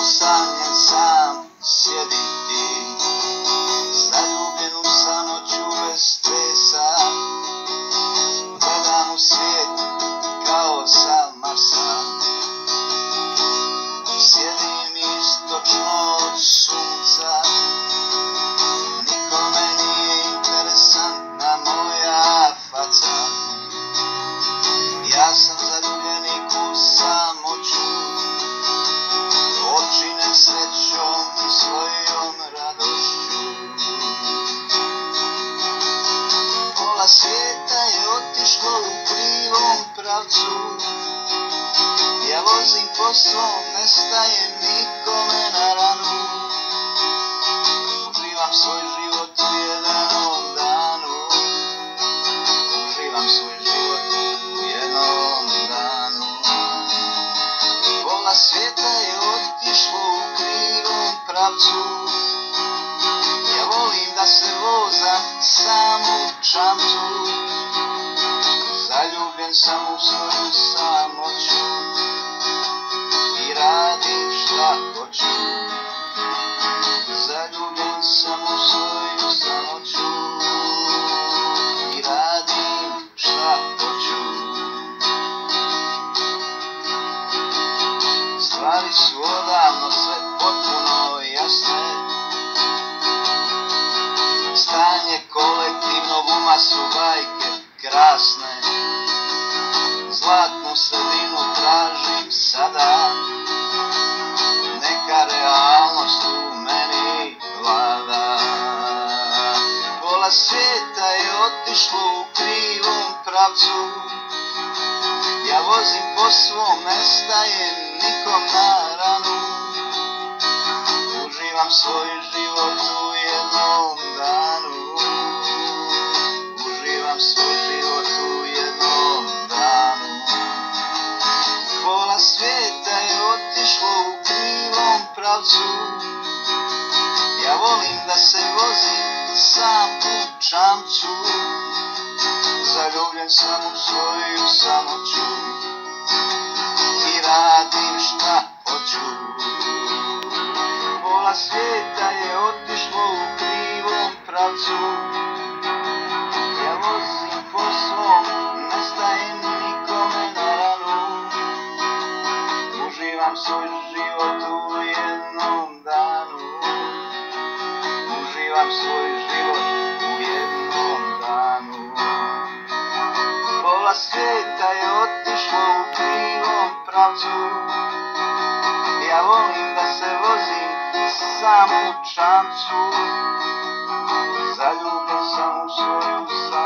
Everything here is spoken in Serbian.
usamljen sam sjediti, zaljubljen u sanoću bez stresa, gledam u svijet kao sam Marsa. Sjedim istočno od sunca, nikome nije interesantna moja faca. Ja sam zaljubljenik u samoću, očinem srećom i svojom radošću. Pola svijeta je otišlo u krivom pravcu, ja vozim po svom, ne stajem nikome na ranu. Uživam svoj život u jednom danu, uživam svoj život u jednom danu. Pola svijeta je otišlo u krivom pravcu, ja volim da se vozam sam u čamcu. Zaljubljen sam u svoju samoću i radim šta hoću. Zaljubljen sam u svoju samoću i radim šta hoću. Stvari su odavno sve potpuno jasne, stanje kolektivnog uma su bajke krasne. Zlatnu sredinu tražim sada, neka realnost u meni vlada. Pola svijeta je otišlo u krivom pravcu, ja vozim po svom, ne stajem nikom na ranu. Uživam svoj život u jednom danu, uživam svoj život u jednom danu. Pola svijeta je otišlo u krivom pravcu, ja volim da se vozim sam u čamcu. Zaljubljen sam u svoju samoću i radim šta hoću. Pola svijeta je otišlo u krivom pravcu, ja vozim po svom, ne stajem nikome na ranu. Uživam svoj život u jednom danu, uživam svoj život u jednom danu. Pola svijeta je otišlo u krivom pravcu, ja volim da se vozim sam u čamcu. Zaljubljen sam u svoju samoću